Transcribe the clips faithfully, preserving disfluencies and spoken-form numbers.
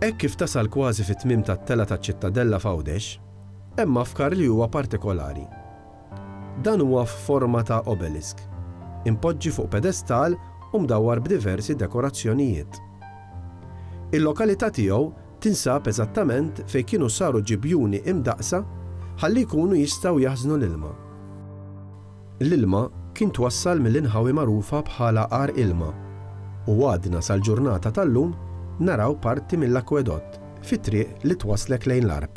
Hekk kif tasal kważi fit-tmiem tat-tela taċ-ċittadella f'Għawdex, hemm mafkar li huwa partikolari. Dan huwa f'forma ta' obelisk, impoġġi fuq pedestal u mdawwar b'diversi dekorazzjonijiet. Il-lokalità tiegħu tinsab eżattament fejn kienu saru ġibjuni imdaqsa ħalli jkunu jistgħu jaħżnu l-ilma. L-ilma kien twassal mill-inħawi magħrufa bħala Qar Ilma u għadna sal-ġurnata tal-lum naraw parti mill-akwedott fit-triq li twaslek lejn l-Arb.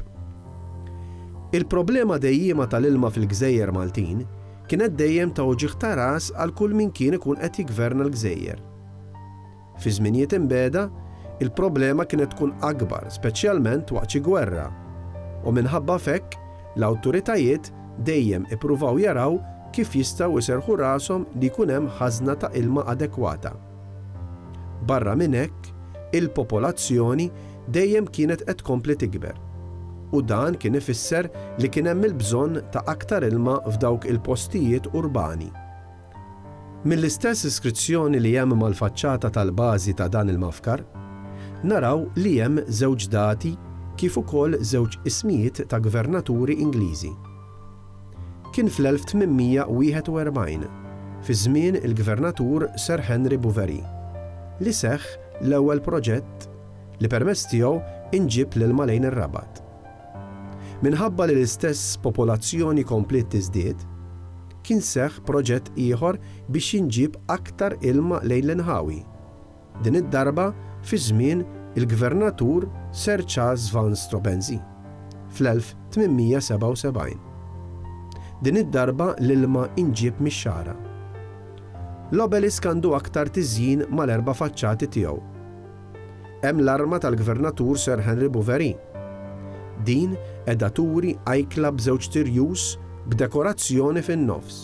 Il-problema dejjema tal-ilma fil-Gżejjer Maltin kienet dejjem tawġieħ ta' ras għal kull min kien ikun qed jiggverna l-Gżejjer. Fi żminijiet imbeda, il-problema kienet tkun akbar, speċjalment waqt xi gwerra, u minħabba fekk l-awtoritajiet dejjem ippruvaw jaraw kif jistgħu jserħu rashom li jkun hemm ħażna ta' ilma adekwata. Barra minn hekk, il-popolazzjoni dejjem kienet qed tkompli tikber u dan kien ifisser li kien hemm il-bżonn ta' aktar ilma f'dawk il-postijiet urbani. Mill-istess iskrizzjoni li hemm mal-faċċata tal-bażi ta' dan il-mafkar, naraw li hemm żewġ dati kif ukoll żewġ ismijiet ta' gvernaturi Ingliżi. Kien fl-elf tminmija wieħed u erbgħin, fi żmien il-gvernatur Sir Henry Bouverie, li seħħ l-ewwel proġett li permezz tiegħu inġib l-ilma lejn ir-Rabat. Minħabba li l-istess popolazzjoni komplet tiżdied, kien seħħ proġett ieħor biex jinġib aktar ilma lejn l-inħawi. Din id-darba fi żmien il-gvernatur Sir Charles van Strobenzee fl-elf tminmija seba' u sebgħin. Din id-darba l-ilma inġib mix-xara. L-obelisk għandu aktar tiżjin mal-erba' faċċati tiegħu. Hemm l-arma tal-gvernatur Sir Henry Bouverie. Din qiegħda turi għajkla b'żewġ tirjus b'dekorazzjoni fin-nofs.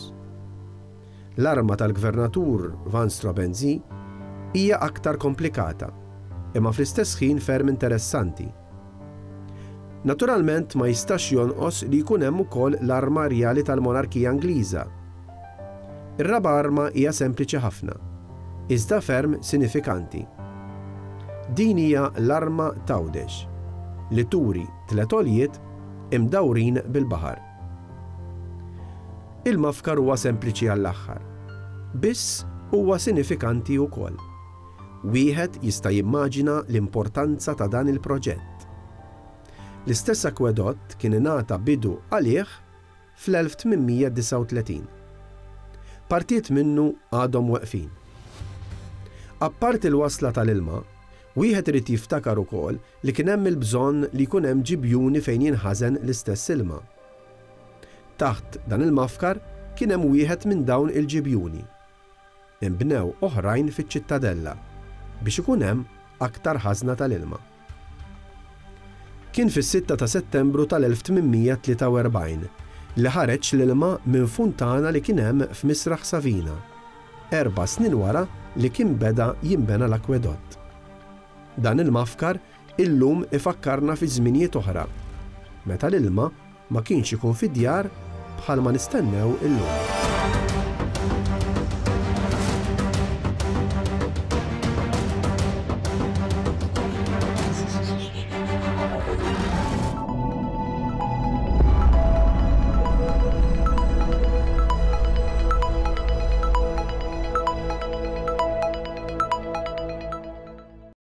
L-arma tal-gvernatur Van Strobenzee hija aktar komplikata, imma fl-istess ħin ferm interessanti. Naturalment ma jistax jonqos li jkun hemm ukoll l-arma rjali tal-Monarkija Ingliża. Ir-raba' arma hija sempliċi ħafna, iżda ferm sinifikanti. Din hija l-arma Għawdex, li turi tliet għoljiet imdawrin bil-baħar. Il-mafkar huwa sempliċi għall-aħħar, biss huwa sinifikanti wkoll. Wieħed jista' jimmaġina l-importanza ta' dan il-proġett. L-istess akwedott kien ingħata bidu għalih fl-elf tminmija disa' u tletin. Partijiet minnu għadhom weqfin. Apparti l-wasla tal-ilma, wieħed irid jiftakar ukoll li kien hemm il-bżonn li jkun hemm ġibjuni fejn jinħażen l-istess ilma. Taħt dan il-mafkar kien hemm wieħed minn dawn il-ġibjuni. Inbnew oħrajn fiċ-ċittadella biex ikun hemm aktar ħażna tal-ilma. Kien fis-sitta ta' Settembru tal-elf tminmija tlieta u erbgħin li ħareġ l-ilma minn funtana li kien hemm f'Misraħ Savina, erba' snin wara li kien beda jinbena l-akwedott. Dan il-mafkar illum ifakkarna fi żminijiet oħra, meta l-ilma ma kienx ikun fid-djar bħalma nistennew illum.